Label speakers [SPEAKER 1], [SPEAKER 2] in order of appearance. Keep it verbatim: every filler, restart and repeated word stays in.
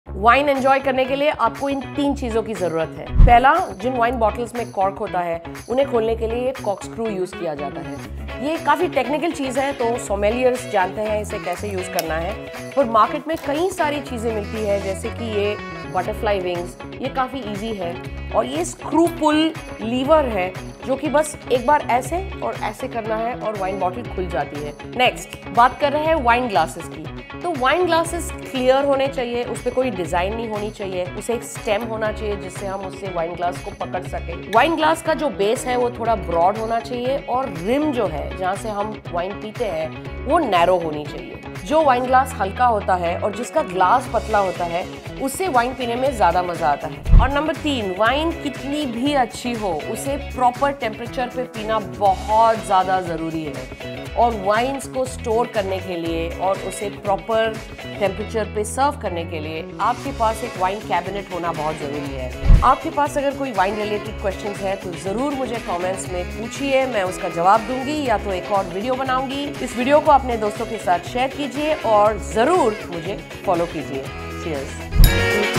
[SPEAKER 1] Wine enjoy करने के लिए आपको इन तीन चीजों की जरूरत है। पहला, जिन वाइन बॉटल्स में कॉर्क होता है उन्हें खोलने के लिए कॉर्क स्क्रू यूज किया जाता है। ये काफी टेक्निकल चीज है, तो सोमेलियर्स जानते हैं इसे कैसे यूज करना है। और मार्केट में कई सारी चीजें मिलती है, जैसे कि ये बटरफ्लाई विंग्स, ये काफी इजी है। और ये स्क्रू पुल लीवर है जो कि बस एक बार ऐसे और ऐसे करना है और वाइन बॉटल खुल जाती है। नेक्स्ट बात कर रहे हैं वाइन ग्लासेस की। तो वाइन ग्लासेस क्लियर होने चाहिए, उस पर कोई डिजाइन नहीं होनी चाहिए, उसे एक स्टेम होना चाहिए जिससे हम उससे वाइन ग्लास को पकड़ सके। वाइन ग्लास का जो बेस है वो थोड़ा ब्रॉड होना चाहिए और रिम जो है जहाँ से हम वाइन पीते हैं वो नैरो होनी चाहिए। जो वाइन ग्लास हल्का होता है और जिसका ग्लास पतला होता है उससे वाइन पीने में ज्यादा मजा आता है। और नंबर तीन, वाइन कितनी भी अच्छी हो उसे प्रॉपर टेम्परेचर पे पीना बहुत ज्यादा जरूरी है। और वाइन्स को स्टोर करने के लिए और उसे प्रॉपर टेम्परेचर पे सर्व करने के लिए आपके पास एक वाइन कैबिनेट होना बहुत जरूरी है। आपके पास अगर कोई वाइन रिलेटेड क्वेश्चंस है तो जरूर मुझे कमेंट्स में पूछिए, मैं उसका जवाब दूंगी या तो एक और वीडियो बनाऊंगी। इस वीडियो को अपने दोस्तों के साथ शेयर कीजिए और जरूर मुझे फॉलो कीजिए। Cheers.